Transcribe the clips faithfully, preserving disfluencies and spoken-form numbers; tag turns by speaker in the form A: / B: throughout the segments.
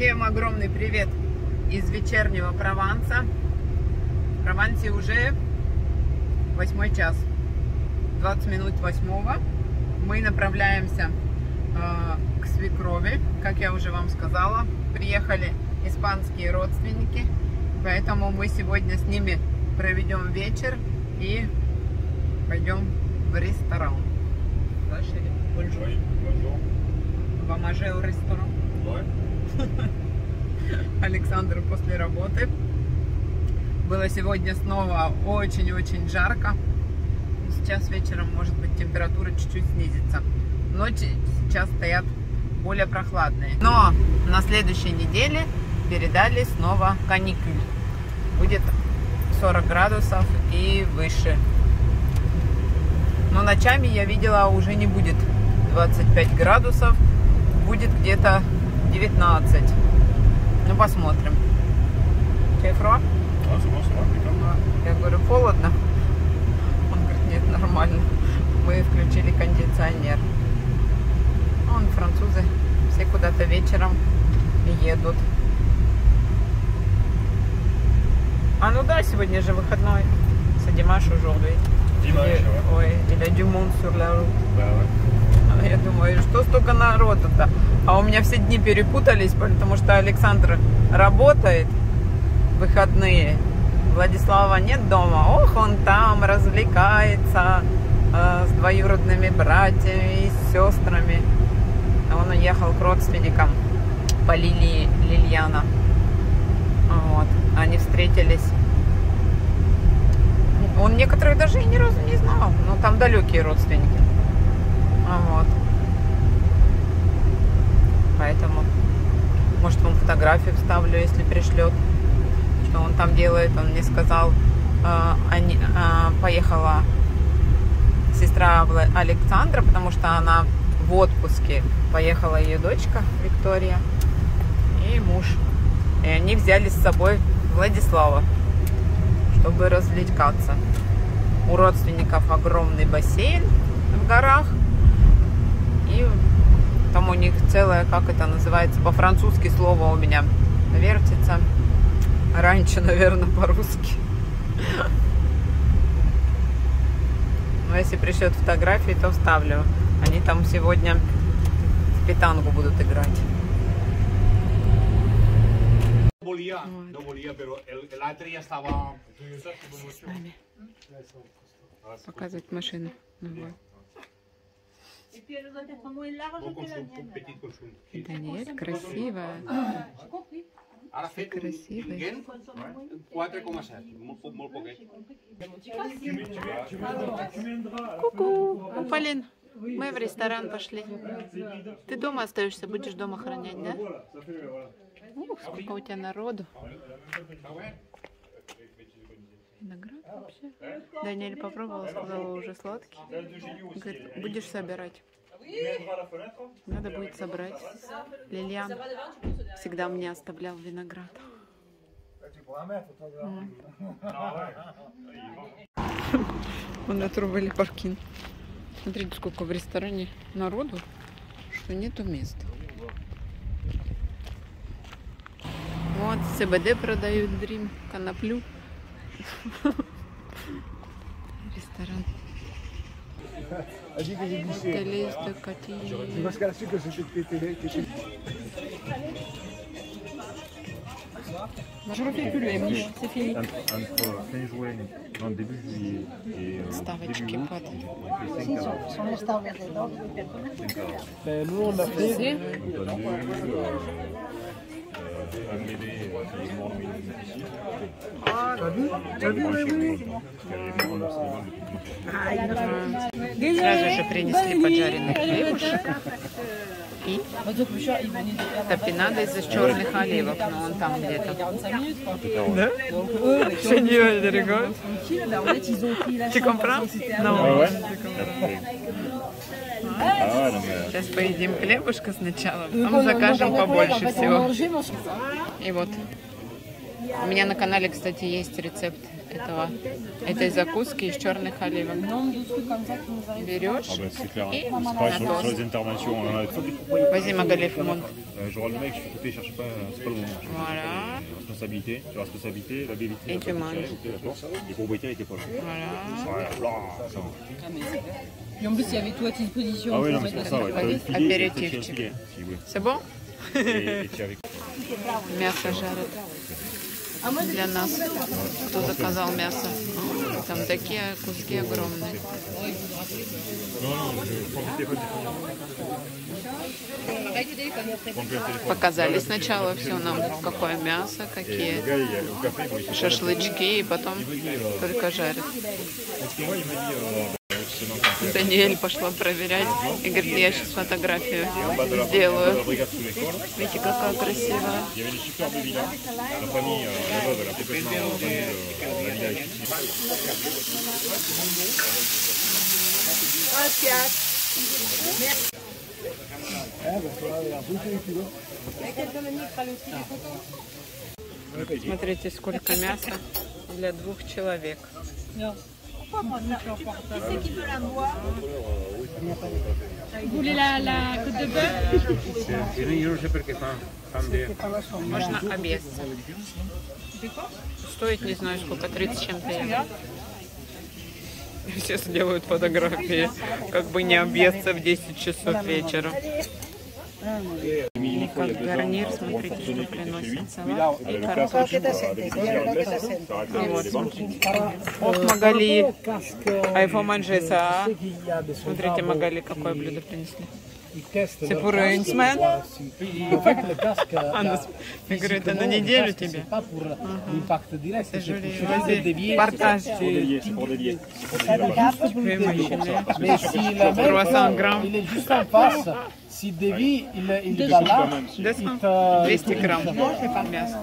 A: Всем огромный привет из вечернего Прованса. В Провансе уже восьмой час, двадцать минут восьмого. Мы направляемся э, к свекрови, как я уже вам сказала. Приехали испанские родственники, поэтому мы сегодня с ними проведем вечер и пойдем в ресторан. Да, Шерри? Поможе в ресторан. Александр после работы. Было сегодня снова очень-очень жарко. Сейчас вечером, может быть, температура чуть-чуть снизится. Ночи сейчас стоят более прохладные. Но на следующей неделе передали снова каникуль. Будет сорок градусов и выше. Но ночами я видела, уже не будет двадцать пять градусов. Будет где-то девятнадцать. Ну, посмотрим. Чефро? Я говорю, холодно. Он говорит, нет, нормально. Мы включили кондиционер. Вон французы все куда-то вечером едут. А ну да, сегодня же выходной. C'est dimanche aujourd'hui.
B: Dimanche, ouais.
A: Ой, il y a du monde sur la route. Да, ouais. Я думаю, что столько народу-то? А у меня все дни перепутались, потому что Александр работает в выходные. Владислава нет дома. Ох, он там развлекается э, с двоюродными братьями и с сестрами. Он уехал к родственникам по линии Лильяна. Вот. Они встретились. Он некоторых даже и ни разу не знал. Но там далекие родственники. Вот. Поэтому, может, вам фотографию вставлю, если пришлет, что он там делает. Он мне сказал, э, они, э, поехала сестра Александра, потому что она в отпуске. Поехала ее дочка Виктория и муж. И они взяли с собой Владислава, чтобы развлекаться. У родственников огромный бассейн в горах. И там у них целое, как это называется, по-французски слово у меня вертится. Раньше, наверное, по-русски. Но если пришлет фотографии, то вставлю. Они там сегодня в питангу будут играть. С нами. Показывать машину. Даниэль, красивая. Красивая. Ку-ку, Полин, мы в ресторан пошли. Ты дома остаешься, будешь дома охранять, да? Ух, сколько у тебя народу. Виноград вообще. Даниэль попробовала, сказала, уже сладкий. Говорит, будешь собирать. Надо будет собрать. Лилиан всегда мне оставлял виноград. Вон отрубили паркинг. Смотрите, сколько в ресторане народу, что нету места. Вот, ЦБД продают, Дрим, коноплю. Ресторан. Телес de Catille. Je refais plus le M, c'est fini.
B: Entre fin juin, non, début juillet et...
A: Ставочки под.
C: Nous on a fait...
B: un bébé qui est mort ici.
C: Ah, t'as vu? T'as vu, oui, oui.
A: Сразу же принесли поджаренный хлебушек и топинада из черных оливок, но он там где-то. Да? Сеньор дорогой. Tu comprends? Non. Сейчас поедим хлебушка сначала, потом закажем побольше всего. И вот. У меня на канале, кстати, есть рецепт этого, этой закуски из черных оливок. Берешь
B: Ah bah c'est clair.
A: et
B: C'est pareil sur, sur les interventions. On en a trop
A: vas-y Magali, monte.
B: Euh, Genre le mec, je suis coupé, cherche pas, c'est pas le moment.
A: Voilà.
B: Responsabilité, tu as responsabilité, la bébé.
A: Et tu manges.
B: Les propriétaires étaient pas là.
A: Voilà.
B: Voilà, ça va.
D: Et en plus, il y avait tout à disposition.
B: Ah oui, non,
D: pour
B: mais c'est
D: mettre
B: pour ça,
D: la
B: ouais.
D: carte.
B: T'as le filet,
A: Apéritif.
B: t'as le filet, si, oui.
A: C'est bon?
B: Et, et tu avais...
A: Мясо жарят для нас. Кто заказал мясо? О, там такие куски огромные.
B: Non, non, je prends le téléphone.
A: Показали сначала все нам, какое мясо,
B: Et
A: какие
B: le gars, il, au café, bon, il s'est
A: шашлычки, и потом только жарят.
B: Parce que moi, il m'a dit, euh, c'est dans le
A: Даниэль пошла проверять и говорит, я сейчас фотографию
B: bas de la, de la
A: сделаю.
B: brigade sous l'école.
A: Видите, какая красивая.
B: Il y avait des superbes villas. La famille, euh, la veuve, elle a complètement vendu euh, la villa ici.
A: Смотрите, сколько мяса для двух человек.
D: Vous voulez la, la côte de bœuf?
A: Можно объесться. Стоит, не знаю сколько, тридцать с чем-то евро. Все делают фотографии, как бы не объесться в десять часов вечера. И как гарнир, смотрите, что приносит салат и картошка. Ох, Магали, айфо манже са. Смотрите, Магали, какое блюдо принесли. C'est pour une semaine? А, я говорю, это на неделю тебе? C'est joli. Vas-y, partage.
B: C'est pour délier.
A: Вы мужчины.
C: Mais si la mec,
A: Croissant grand.
C: il est juste en face, si Devi, il, il est là, il te...
A: двести грамм мяса.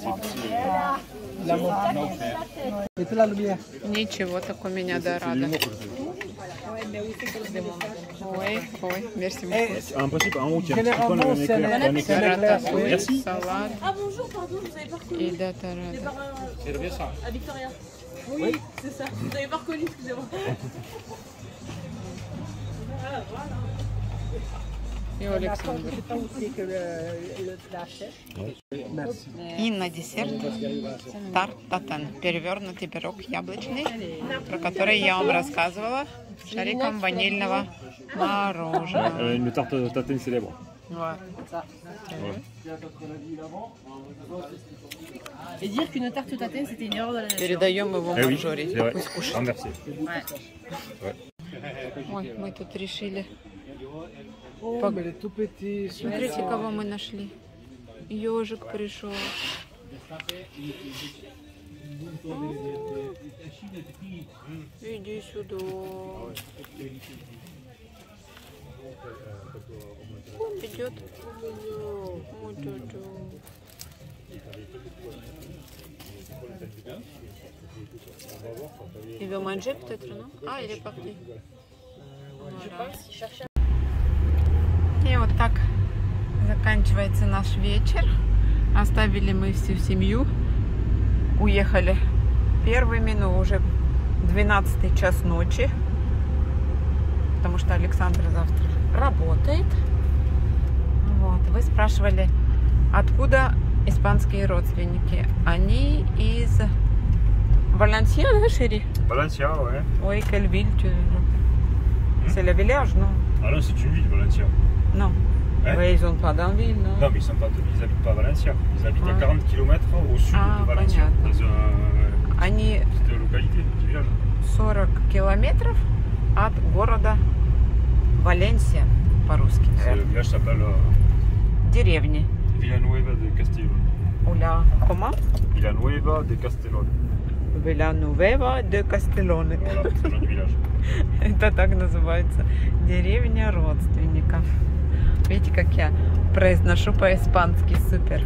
C: Это la lumière.
A: Ничего, так у меня дорада. Ой, ой, merci beaucoup.
B: En principe, en haut, il y a un petit
C: Généralement,
B: coin,
C: c'est
B: un
C: un
B: éclair.
A: Рататouille,
B: Merci.
A: салат
E: Ah bonjour, pardon, je vous avais pas reconnu.
A: и датарада.
E: À Victoria. Oui, c'est ça. Vous n'avez pas reconnu, excusez-moi.
A: И Александр. И на десерт тарт татан, перевернутый пирог яблочный, про который я вам рассказывала, с шариком ванильного мороженого.
B: Euh, Une tarte tatin célèbre.
A: Вот.
D: Et dire qu'une tarte tatin, c'était une erreur de la nature.
A: Передаем его
B: Eh oui,
A: Маржоре.
B: c'est vrai.
A: Пусть кушает.
B: Renversé.
A: Ой, мы тут решили.
C: Oh, mais les tout petits...
A: Смотрите, кого мы нашли. Ежик пришел. Иди сюда. Идет. Вот это. Il veut manger peut-être, non? Ah, il est parti. Voilà. И вот так заканчивается наш вечер. Оставили мы всю семью. Уехали первыми, но уже двенадцатый час ночи. Потому что Александр завтра работает. Вот. Вы спрашивали, откуда испанские родственники. Они из Валенсия, да, Шири?
B: Valencia, ouais.
A: Ой, quelle ville tu... C'est le village, non?
B: Ah non, c'est une ville, Valencia.
A: Non.
B: Hein?
A: Oui, ils ont pas d'un ville, non?
B: Non, mais ils sont pas, ils habitent pas à Valencia. Ils habitent
A: Ouais.
B: à quarante kilomètres au sud
A: Ah,
B: de Valencia,
A: понятно.
B: dans une
A: Они
B: petite localité, petit village.
A: сорок километров от города Валенсия, по-русски,
B: C'est- Le
A: наверное.
B: village s'appelle euh,
A: Деревни.
B: Villanueva de Castellón.
A: Уля. Comment?
B: Villanueva de Castellón.
A: Villanueva de Castellone.
B: Voilà, c'est le nom du village.
A: Это так называется. Деревня родственников. Видите, как я произношу по-испански. Супер.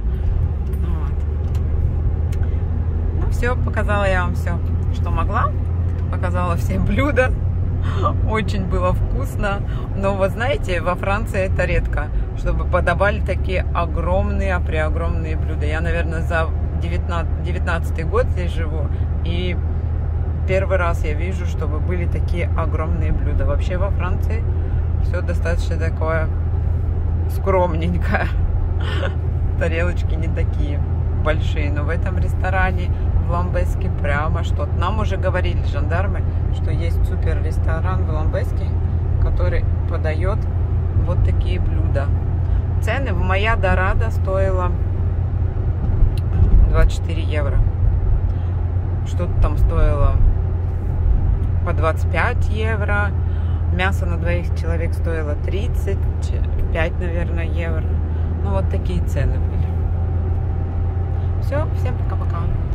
A: Вот. Ну все, показала я вам все, что могла. Показала все блюда. Очень было вкусно. Но вы знаете, во Франции это редко, чтобы подавали такие огромные, преогромные блюда. Я, наверное, за девятнадцатый год здесь живу. И первый раз я вижу, чтобы были такие огромные блюда. Вообще во Франции все достаточно такое скромненькое. Тарелочки не такие большие. Но в этом ресторане в Ламбеске прямо что-то. Нам уже говорили жандармы, что есть супер ресторан в Ламбеске, который подает вот такие блюда. Цены в Моя Дорадо стоило двадцать четыре евро. Что-то там стоило по двадцать пять евро. Мясо на двоих человек стоило тридцать пять, наверное, евро. Ну, вот такие цены были. Все, всем пока-пока.